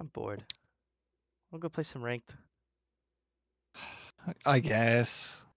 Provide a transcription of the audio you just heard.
I'm bored. We'll go play some ranked. I guess.